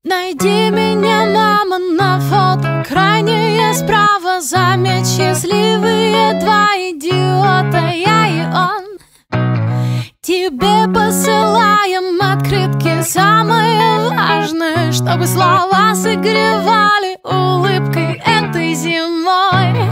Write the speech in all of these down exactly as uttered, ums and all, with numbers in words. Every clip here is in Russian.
Найди меня, мама, на фото, крайнее справа. Заметь, счастливые два идиота, я и он. Тебе посылаем открытки, самое важное, чтобы слова согревали улыбкой этой зимой.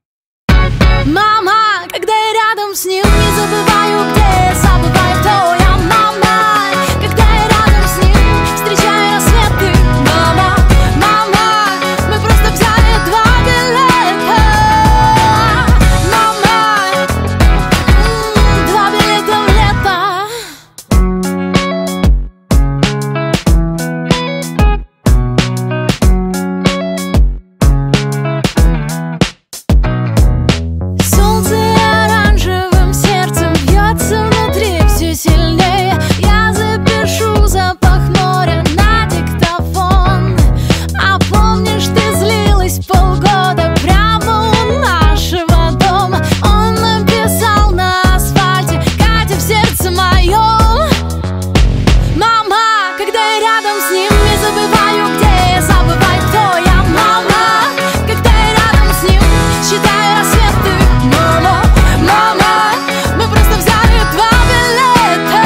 Мама, когда я рядом с ним, не забываю, где я, забываю, кто я. Мама, когда я рядом с ним, встречаю рассветы. Мама, мама, мы просто взяли два билета. Мама, два билета в лето. Солнце оранжевым сердцем бьется внутри все сильнее. Я запишу запах моря на диктофон. А помнишь, ты злилась полгода прямо у нашего дома? Он написал на асфальте: Катя, в сердце моем. Мама, когда я рядом с ним, не забываю, где я, забываю, кто я. Мама, когда я рядом с ним, считаю рассветы. Мама, мама, мы просто взяли два билета.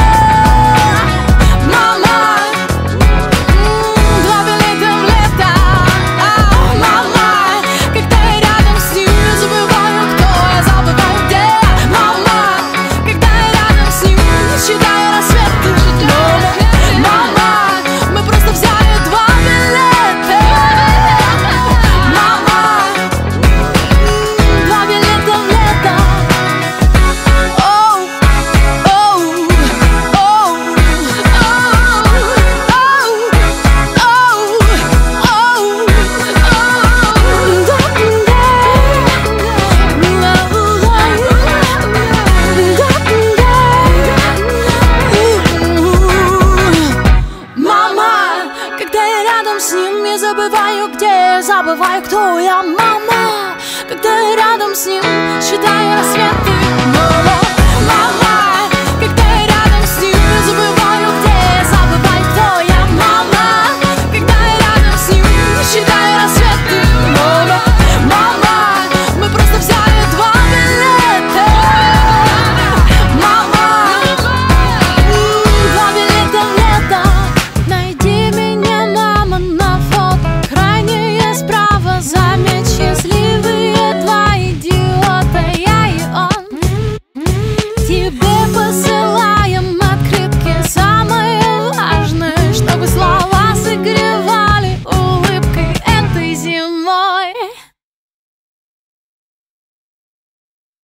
Мама, м, два билета в лето. А, мама, когда я рядом с ним, не забываю, кто я, забываю, где я. Мама, когда я рядом с ним, считаю рассветы. Мама, мама, мы просто взяли два билета. Мама, два билета в лето. Оу, оу, оу, оу, оу, оу, Мама, когда я рядом с ним, я забываю, где я, забываю, кто я. Мама, когда я рядом с ним, считаю рассветы. Мама, мама.